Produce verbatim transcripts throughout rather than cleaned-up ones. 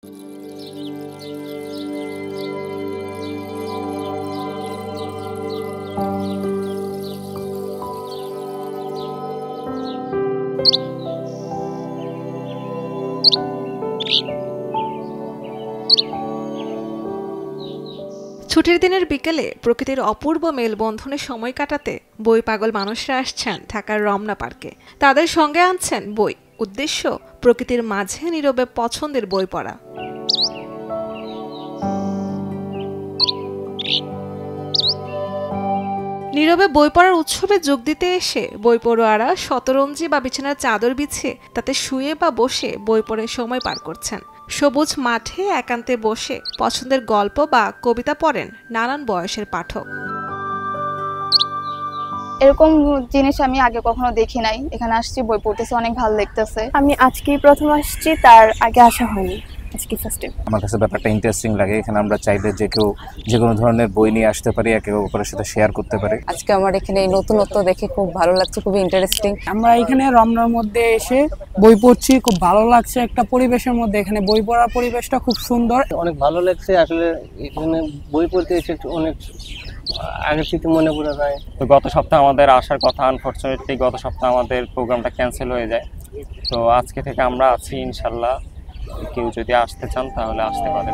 ছুটির দিনের বিকেলে প্রকৃতির অপূর্ব মেলবন্ধনে সময় কাটাতে বই পাগল মানুষরা আসছেন ঢাকার রমনা পার্কে। তাদের সঙ্গে আনছেন বই, উদ্দেশ্য প্রকৃতির মাঝে নীরবে পছন্দের বই পড়া। নীরবে বই পড়ার উৎসবে যোগ দিতে এসে বই পড়ুয়ারা শতরঞ্জি বা বিছানার চাদর বিছিয়ে তাতে শুয়ে বা বসে বই পড়ে সময় পার করছেন। সবুজ মাঠে একান্তে বসে পছন্দের গল্প বা কবিতা পড়েন নানান বয়সের পাঠক। এরকম জিনিস আমি আগে কখনো দেখি নাই। এখানে আসছি, বই পড়তেছে, অনেক ভালো লাগতেছে। আমি আজকেই প্রথম আসছি, তার আগে আসা হয়নি। আজকে ফার্স্ট টাইম। আমার কাছে ব্যাপারটা ইন্টারেস্টিং লাগে। এখানে আমরা চাইলে যে কেউ যে কোনো ধরনের বই নিয়ে আসতে পারি, একে অপরের সাথে শেয়ার করতে পারি। আজকে আমার এখানে এই নতুনত্ব দেখে খুব ভালো লাগছে, খুব ইন্টারেস্টিং। আমরা এখানে রমনার মধ্যে এসে বই পড়ছি, খুব ভালো লাগছে। একটা পরিবেশের মধ্যে এখানে বই পড়ার পরিবেশটা খুব সুন্দর, অনেক ভালো লাগছে। আসলে এখানে বই পড়তে এসে অনেক আগের স্মৃতি মনে পড়ে যায়। তো গত সপ্তাহে আমাদের আসার কথা, আনফরচুনেটলি গত সপ্তাহে আমাদের প্রোগ্রামটা ক্যান্সেল হয়ে যায়। তো আজকে থেকে আমরা আছি, ইনশাল্লাহ কেউ যদি আসতে চান তাহলে আসতে পারেন।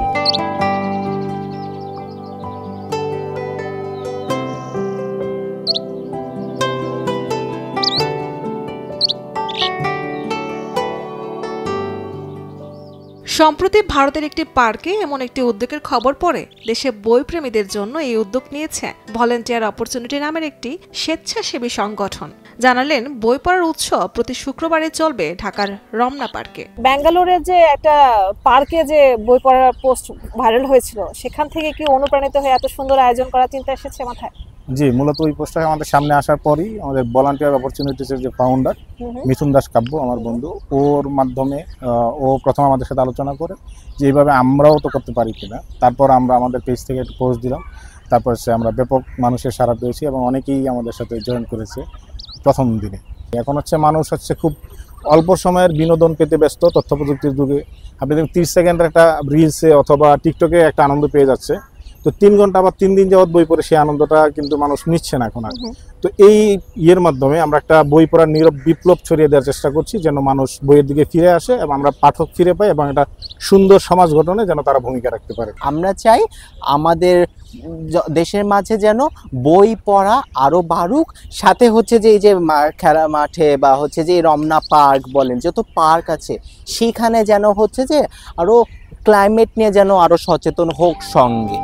সম্প্রতি ভারতের একটি পার্কে এমন একটি উদ্যোগের খবর পড়ে দেশে বই প্রেমীদের জন্য এই উদ্যোগ নিয়েছে ভলেন্টিয়ার অপরচুনিটি নামের একটি স্বেচ্ছাসেবী সংগঠন। জানালেন বই পড়ার উৎসব প্রতি শুক্রবারে চলবে ঢাকার রমনা পার্কে। ব্যাঙ্গালোরের যে একটা পার্কে যে বই পড়ার পোস্ট ভাইরাল হয়েছিল, সেখান থেকে কি অনুপ্রাণিত হয়ে এত সুন্দর আয়োজন করার চিন্তা এসেছে মাথায়? জি, মূলত ওই পোস্টটা আমাদের সামনে আসার পরই আমাদের ভলান্টিয়ার অপরচুনিটিসের যে ফাউন্ডার মিথুন দাস কাব্য, আমার বন্ধু, ওর মাধ্যমে ও প্রথম আমাদের সাথে আলোচনা করে যে এইভাবে আমরাও তো করতে পারি কিনা। তারপর আমরা আমাদের পেজ থেকে একটা পোস্ট দিলাম, তারপর সে আমরা ব্যাপক মানুষের সাড়া পেয়েছি এবং অনেকেই আমাদের সাথে জয়েন করেছে প্রথম দিনে। এখন হচ্ছে মানুষ হচ্ছে খুব অল্প সময়ের বিনোদন পেতে ব্যস্ত। তথ্য প্রযুক্তির যুগে আপনি দেখুন তিরিশ সেকেন্ডের একটা রিলসে অথবা টিকটকে একটা আনন্দ পেয়ে যাচ্ছে, তো তিন ঘন্টা বা তিন দিন যাবৎ বই পড়ে সেই আনন্দটা কিন্তু মানুষ নিচ্ছে না এখন আর। তো এই ইয়ের মাধ্যমে আমরা একটা বই পড়ার নীরব বিপ্লব ছড়িয়ে দেওয়ার চেষ্টা করছি, যেন মানুষ বইয়ের দিকে ফিরে আসে এবং আমরা পাঠক ফিরে পাই এবং একটা সুন্দর সমাজ গঠনে যেন তারা ভূমিকা রাখতে পারে। আমরা চাই আমাদের দেশের মাঝে যেন বই পড়া আরো বাড়ুক, সাথে হচ্ছে যে এই যে খেলা মাঠে বা হচ্ছে যে রমনা পার্ক বলেন, যত পার্ক আছে সেখানে যেন হচ্ছে যে আরো ক্লাইমেট নিয়ে যেন আরো সচেতন হোক সঙ্গে।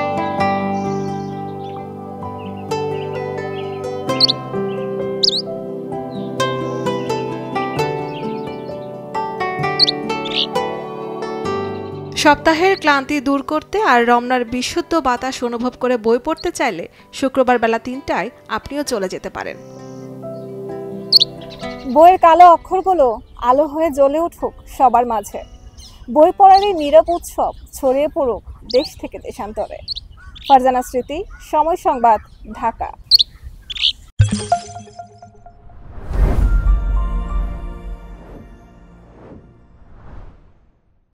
সপ্তাহের ক্লান্তি দূর করতে আর রমনার বিশুদ্ধ বাতাস অনুভব করে বই পড়তে চাইলে শুক্রবার বেলা তিনটায় আপনিও চলে যেতে পারেন। বইয়ের কালো অক্ষরগুলো আলো হয়ে জ্বলে উঠুক সবার মাঝে। বই পড়ার এই নীরব উৎসব ছড়িয়ে পড়ুক দেশ থেকে দেশান্তরে। ফারজানা স্মৃতি, সময় সংবাদ, ঢাকা।